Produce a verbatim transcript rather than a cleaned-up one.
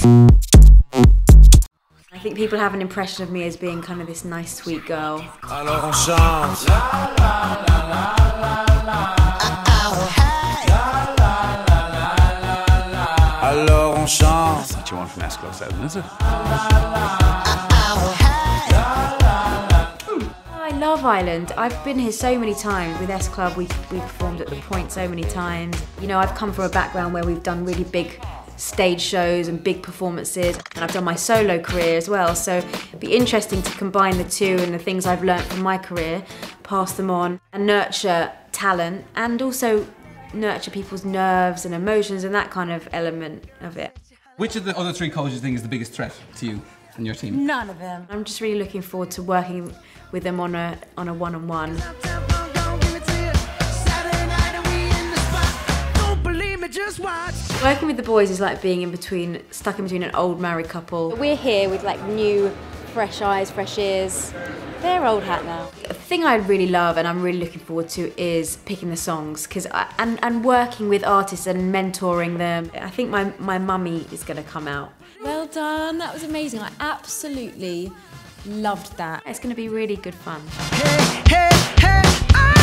I think people have an impression of me as being kind of this nice, sweet girl. Alors on chante. Alors on chante. That's what you want from S Club seven, is it? I love Ireland. I've been here so many times. With S Club, we we performed at the Point so many times. You know, I've come from a background where we've done really big stage shows and big performances, and I've done my solo career as well, so it'd be interesting to combine the two and the things I've learnt from my career, pass them on and nurture talent and also nurture people's nerves and emotions and that kind of element of it. Which of the other three coaches do you think is the biggest threat to you and your team? None of them. I'm just really looking forward to working with them on a on a one-on-one. Working with the boys is like being in between, stuck in between an old married couple. We're here with like new, fresh eyes, fresh ears. They're old hat now. The thing I really love and I'm really looking forward to is picking the songs, because and and working with artists and mentoring them. I think my my mummy is going to come out. Well done. That was amazing. I absolutely loved that. It's going to be really good fun. Hey, hey, hey,